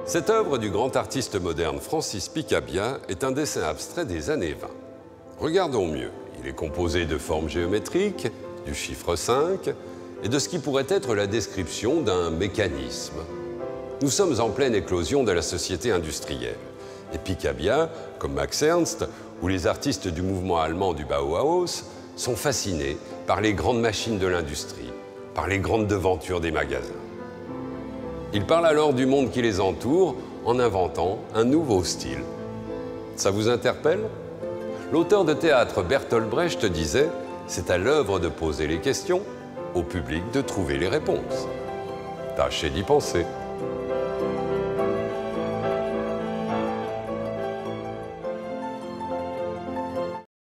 Cette œuvre du grand artiste moderne Francis Picabia est un dessin abstrait des années 20. Regardons mieux. Il est composé de formes géométriques, du chiffre 5 et de ce qui pourrait être la description d'un mécanisme. Nous sommes en pleine éclosion de la société industrielle. Et Picabia, comme Max Ernst ou les artistes du mouvement allemand du Bauhaus, sont fascinés par les grandes machines de l'industrie, par les grandes devantures des magasins. Ils parlent alors du monde qui les entoure en inventant un nouveau style. Ça vous interpelle? L'auteur de théâtre Bertolt Brecht disait « C'est à l'œuvre de poser les questions, au public de trouver les réponses ». Tâchez d'y penser.